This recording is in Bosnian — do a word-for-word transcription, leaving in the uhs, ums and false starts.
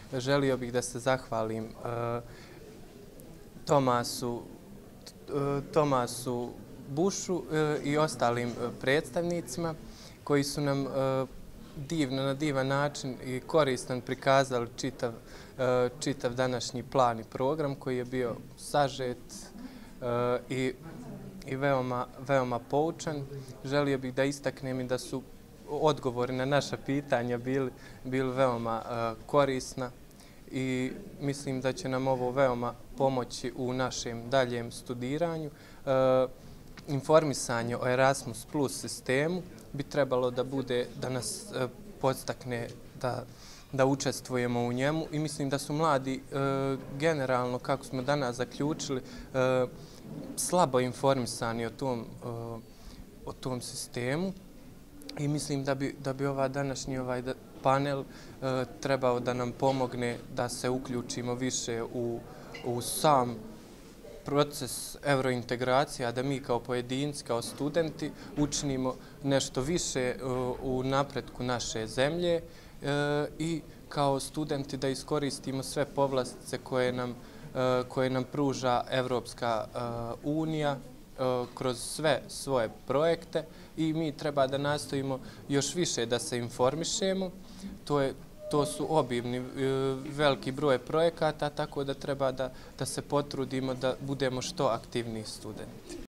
želio bih da se zahvalim e, Tomasu, e, Tomasu Bušu e, i ostalim predstavnicima koji su nam e, divno, na divan način i koristan prikazali čitav, e, čitav današnji plan i program koji je bio sažet e, i, i veoma, veoma poučan. Želio bih da istaknem i da su odgovori na naša pitanja bili, bili veoma uh, korisna i mislim da će nam ovo veoma pomoći u našem daljem studiranju. Uh, informisanje o Erasmus Plus sistemu bi trebalo da bude, da nas uh, podstakne da, da učestvujemo u njemu i mislim da su mladi uh, generalno, kako smo danas zaključili, uh, slabo informisani o tom, uh, o tom sistemu. I mislim da bi, da bi ova današnji ovaj panel e, trebao da nam pomogne da se uključimo više u, u sam proces eurointegracija, da mi kao pojedinci, kao studenti učinimo nešto više e, u napretku naše zemlje e, i kao studenti da iskoristimo sve povlastice koje nam, e, koje nam pruža Evropska e, unija kroz sve svoje projekte i mi treba da nastojimo još više da se informišemo. To, je, to su obimni, veliki broj projekata, tako da treba da, da se potrudimo da budemo što aktivniji studenti.